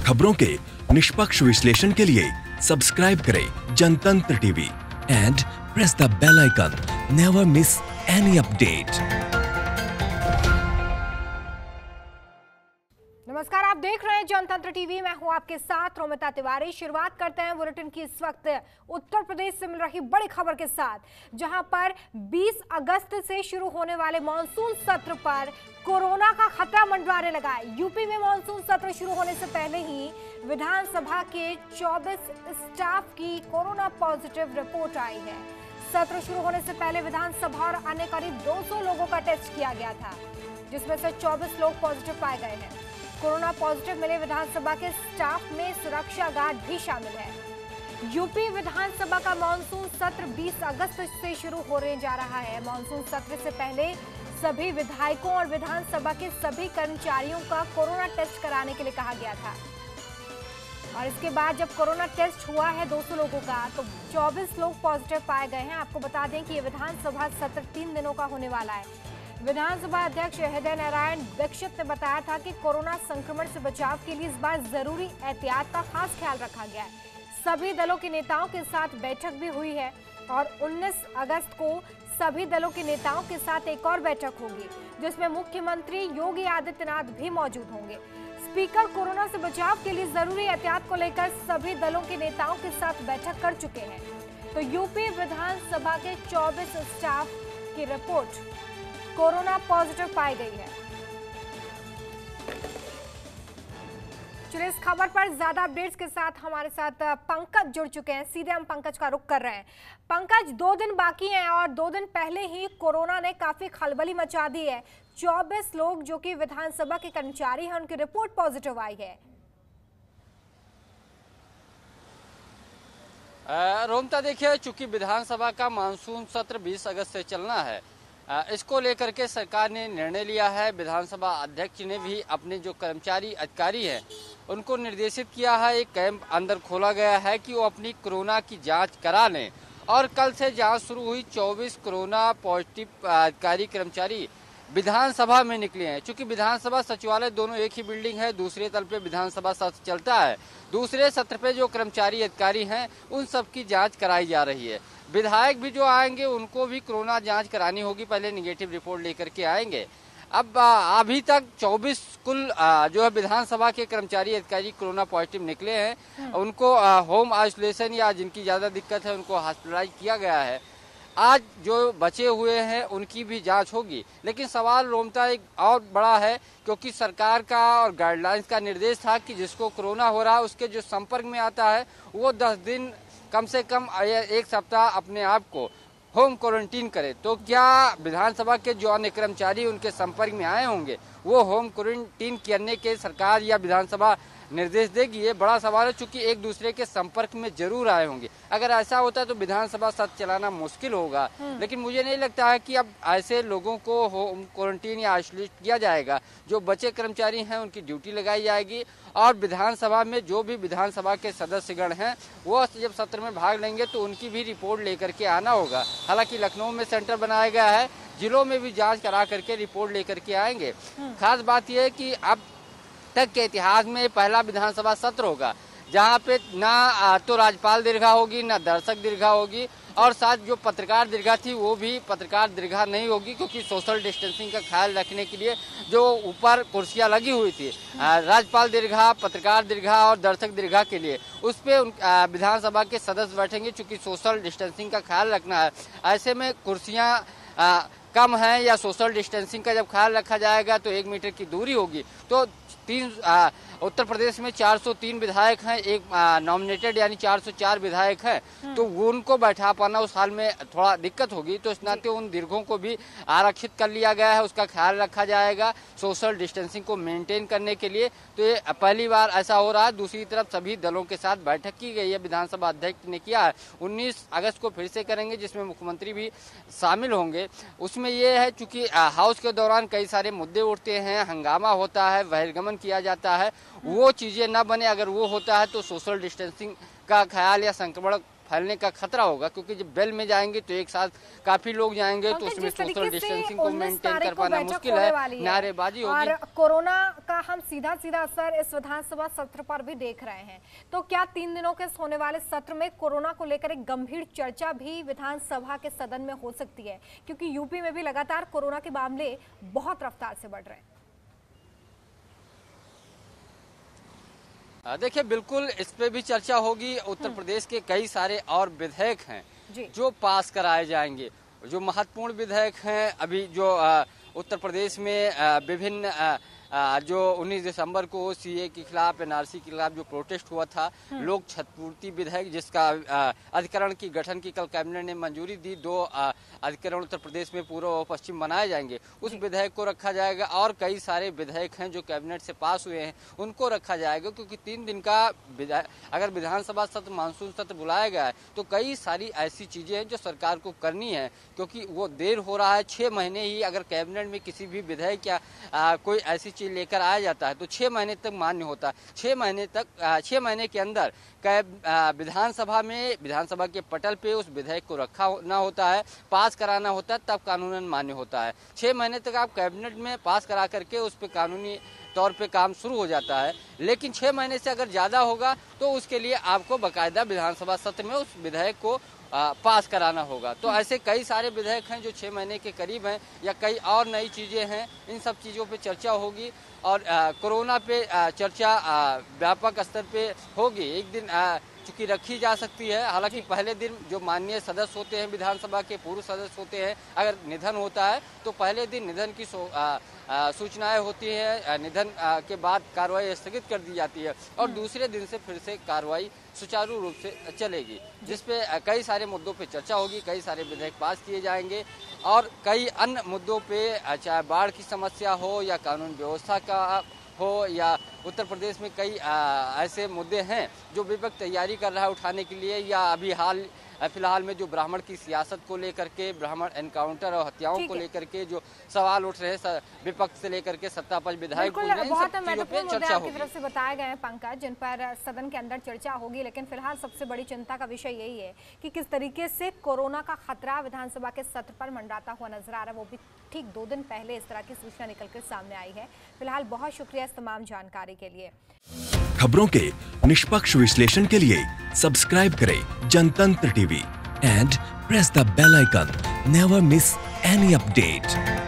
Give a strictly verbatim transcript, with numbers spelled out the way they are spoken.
खबरों के निष्पक्ष विश्लेषण के लिए सब्सक्राइब करें Jantantra TV and press the bell icon. Never miss any update. नमस्कार, आप देख रहे हैं जनतंत्र टीवी। मैं हूं आपके साथ रोमिता तिवारी। शुरुआत करते हैं बुलेटिन की इस वक्त उत्तर प्रदेश से मिल रही बड़ी खबर के साथ, जहां पर बीस अगस्त से शुरू होने वाले मानसून सत्र पर कोरोना का खतरा मंडराने लगा है। यूपी में मानसून सत्र शुरू होने से पहले ही विधानसभा के चौबीस स्टाफ की कोरोना पॉजिटिव रिपोर्ट आई है। सत्र शुरू होने से पहले विधानसभा और अन्य करीब दो सौ लोगों का टेस्ट किया गया था, जिसमें से चौबीस लोग पॉजिटिव पाए गए हैं। कोरोना पॉजिटिव मिले विधानसभा के स्टाफ में सुरक्षा गार्ड भी शामिल है। यूपी विधानसभा का मानसून सत्र बीस अगस्त से शुरू होने जा रहा है। मानसून सत्र से पहले सभी विधायकों और विधानसभा के सभी कर्मचारियों का कोरोना टेस्ट कराने के लिए कहा गया था, और इसके बाद जब कोरोना टेस्ट हुआ है दो सौ लोगों का, तो चौबीस लोग पॉजिटिव पाए गए हैं। आपको बता दें कि ये विधानसभा सत्र तीन दिनों का होने वाला है। विधानसभा अध्यक्ष हृदय नारायण दीक्षित ने बताया था कि कोरोना संक्रमण से बचाव के लिए इस बार जरूरी एहतियात का खास ख्याल रखा गया है। सभी दलों के नेताओं के साथ बैठक भी हुई है और उन्नीस अगस्त को सभी दलों के नेताओं के साथ एक और बैठक होगी, जिसमें मुख्यमंत्री योगी आदित्यनाथ भी मौजूद होंगे। स्पीकर कोरोना से बचाव के लिए जरूरी एहतियात को लेकर सभी दलों के नेताओं के साथ बैठक कर चुके हैं। तो यूपी विधानसभा के चौबीस स्टाफ की रिपोर्ट कोरोना पॉजिटिव पाई गई है। चलिए, इस खबर पर ज्यादा अपडेट्स के साथ हमारे साथ पंकज जुड़ चुके हैं। सीधे हम पंकज का रुख कर रहे हैं। पंकज, दो दिन बाकी हैं और दो दिन पहले ही कोरोना ने काफी खलबली मचा दी है। चौबीस लोग जो कि विधानसभा के कर्मचारी हैं, उनकी रिपोर्ट पॉजिटिव आई है। रोमता, देखिए, चूंकि विधानसभा का मानसून सत्र बीस अगस्त से चलना है, इसको लेकर के सरकार ने निर्णय लिया है। विधानसभा अध्यक्ष ने भी अपने जो कर्मचारी अधिकारी हैं उनको निर्देशित किया है, एक कैंप अंदर खोला गया है कि वो अपनी कोरोना की जांच करा लें। और कल से जांच शुरू हुई। चौबीस कोरोना पॉजिटिव अधिकारी कर्मचारी विधानसभा में निकले हैं। चूंकि विधानसभा सचिवालय दोनों एक ही बिल्डिंग है, दूसरे तल पे विधानसभा सत्र चलता है। दूसरे सत्र पे जो कर्मचारी अधिकारी हैं उन सब की जांच कराई जा रही है। विधायक भी जो आएंगे उनको भी कोरोना जांच करानी होगी, पहले निगेटिव रिपोर्ट लेकर के आएंगे। अब अभी तक चौबीस कुल जो है विधानसभा के कर्मचारी अधिकारी कोरोना पॉजिटिव निकले हैं। उनको होम आइसोलेशन या जिनकी ज्यादा दिक्कत है उनको हॉस्पिटलाइज किया गया है। आज जो बचे हुए हैं उनकी भी जांच होगी। लेकिन सवाल रोमता एक और बड़ा है, क्योंकि सरकार का और गाइडलाइंस का निर्देश था कि जिसको कोरोना हो रहा है उसके जो संपर्क में आता है वो दस दिन कम से कम एक सप्ताह अपने आप को होम क्वारंटीन करे। तो क्या विधानसभा के जो अन्य कर्मचारी उनके संपर्क में आए होंगे वो होम क्वारंटीन करने के सरकार या विधानसभा निर्देश देगी? ये बड़ा सवाल है, चूंकि एक दूसरे के संपर्क में जरूर आए होंगे। अगर ऐसा होता है तो विधानसभा सत्र चलाना मुश्किल होगा। लेकिन मुझे नहीं लगता है कि अब ऐसे लोगों को होम क्वारंटीन या आइसोलेट किया जाएगा। जो बचे कर्मचारी हैं उनकी ड्यूटी लगाई जाएगी और विधानसभा में जो भी विधानसभा के सदस्यगण हैं वो जब सत्र में भाग लेंगे तो उनकी भी रिपोर्ट लेकर के आना होगा। हालांकि लखनऊ में सेंटर बनाया गया है, जिलों में भी जाँच करा करके रिपोर्ट लेकर के आएंगे। खास बात यह है कि अब तक के इतिहास में पहला विधानसभा सत्र होगा जहां पे ना तो राज्यपाल दीर्घा होगी, ना दर्शक दीर्घा होगी, और साथ जो पत्रकार दीर्घा थी वो भी पत्रकार दीर्घा नहीं होगी, क्योंकि सोशल डिस्टेंसिंग का ख्याल रखने के लिए जो ऊपर कुर्सियां लगी हुई थी, राज्यपाल दीर्घा, पत्रकार दीर्घा और दर्शक दीर्घा के लिए, उस पर विधानसभा के सदस्य बैठेंगे। चूंकि सोशल डिस्टेंसिंग का ख्याल रखना है, ऐसे में कुर्सियाँ कम है या सोशल डिस्टेंसिंग का जब ख्याल रखा जाएगा तो एक मीटर की दूरी होगी। तो तीन आ, उत्तर प्रदेश में चार सौ तीन विधायक हैं, एक नॉमिनेटेड यानी चार सौ चार विधायक हैं, तो उनको बैठा पाना उस हाल में थोड़ा दिक्कत होगी। तो इस नाते उन दीर्घों को भी आरक्षित कर लिया गया है, उसका ख्याल रखा जाएगा सोशल डिस्टेंसिंग को मेंटेन करने के लिए। तो ये पहली बार ऐसा हो रहा है। दूसरी तरफ सभी दलों के साथ बैठक की गई है, विधानसभा अध्यक्ष ने किया है। उन्नीस अगस्त को फिर से करेंगे, जिसमें मुख्यमंत्री भी शामिल होंगे। उसमें ये है, चूंकि हाउस के दौरान कई सारे मुद्दे उठते हैं, हंगामा होता है, बहिर्गमन किया जाता है, वो चीजें न बने। अगर वो होता है तो सोशल डिस्टेंसिंग का ख्याल या संक्रमण फैलने का खतरा होगा, क्योंकि जब बेल में जाएंगे तो एक साथ काफी लोग जाएंगे तो उसमें सोशल डिस्टेंसिंग को मेंटेन कर पाना मुश्किल है, नारेबाजी होगी। और कोरोना का हम सीधा सीधा असर इस विधानसभा सत्र पर भी देख रहे हैं। तो क्या तीन दिनों के होने वाले सत्र में कोरोना को लेकर एक गंभीर चर्चा भी विधानसभा के सदन में हो सकती है, क्योंकि यूपी में भी लगातार कोरोना के मामले बहुत रफ्तार से बढ़ रहे हैं। देखिए, बिल्कुल इस पे भी चर्चा होगी। उत्तर प्रदेश के कई सारे और विधेयक हैं जो पास कराए जाएंगे, जो महत्वपूर्ण विधेयक हैं। अभी जो उत्तर प्रदेश में विभिन्न जो उन्नीस दिसंबर को सीए के खिलाफ, एनआरसी के खिलाफ जो प्रोटेस्ट हुआ था, लोक क्षतिपूर्ति विधेयक जिसका अधिकरण की गठन की कल कैबिनेट ने मंजूरी दी, दो अधिकरण उत्तर प्रदेश में पूर्व और पश्चिम बनाए जाएंगे, उस विधेयक को रखा जाएगा। और कई सारे विधेयक हैं जो कैबिनेट से पास हुए हैं, उनको रखा जाएगा, क्योंकि तीन दिन का अगर विधानसभा सत्र, मानसून सत्र बुलाया गया है तो कई सारी ऐसी चीजें हैं जो सरकार को करनी है, क्योंकि वो देर हो रहा है। छह महीने ही अगर कैबिनेट में किसी भी विधेयक या आ, कोई ऐसी चीज लेकर आया जाता है तो छह महीने तक मान्य होता है। छह महीने तक छह महीने के अंदर विधानसभा में, विधानसभा के पटल पे उस विधेयक को रखा ना होता है, पास कराना होता है, तब कानूनन मान्य होता है। छह महीने तक आप कैबिनेट में पास करा करके उस पर कानूनी तौर पे काम शुरू हो जाता है। लेकिन छह महीने से अगर ज्यादा होगा तो उसके लिए आपको बाकायदा विधानसभा सत्र में उस विधेयक को आ, पास कराना होगा। तो ऐसे कई सारे विधेयक हैं जो छह महीने के करीब हैं, या कई और नई चीजें हैं। इन सब चीजों पे चर्चा होगी और आ, कोरोना पे आ, चर्चा आ, व्यापक स्तर पे होगी। एक दिन आ, चूंकि रखी जा सकती है, हालांकि पहले दिन जो माननीय सदस्य होते हैं, विधानसभा के पूर्व सदस्य होते हैं, अगर निधन होता है तो पहले दिन निधन की सूचनाएं होती है, निधन आ, के बाद कार्रवाई स्थगित कर दी जाती है और दूसरे दिन से फिर से कार्रवाई सुचारू रूप से चलेगी, जिसपे कई सारे मुद्दों पे चर्चा होगी, कई सारे विधेयक पास किए जाएंगे और कई अन्य मुद्दों पे, चाहे बाढ़ की समस्या हो या कानून व्यवस्था का हो या उत्तर प्रदेश में कई आ, ऐसे मुद्दे हैं जो विपक्ष तैयारी कर रहा है उठाने के लिए, या अभी हाल फिलहाल में जो ब्राह्मण की सियासत को लेकर के, ब्राह्मण एनकाउंटर और हत्याओं को लेकर के जो सवाल उठ रहे हैं विपक्ष से लेकर के सत्ता पक्ष विधायक, बहुत महत्वपूर्ण मुद्दे आपकी तरफ से बताए गए हैं पंकज, जिन पर सदन के अंदर चर्चा होगी। लेकिन फिलहाल सबसे बड़ी चिंता का विषय यही है कि किस तरीके से कोरोना का खतरा विधानसभा के सत्र पर मंडराता हुआ नजर आ रहा है। वो भी ठीक दो दिन पहले इस तरह की सूचना निकलकर सामने आई है। फिलहाल बहुत शुक्रिया इस तमाम जानकारी के लिए। खबरों के निष्पक्ष विश्लेषण के लिए सब्सक्राइब करें Jantantra TV and press the bell icon. Never miss any update.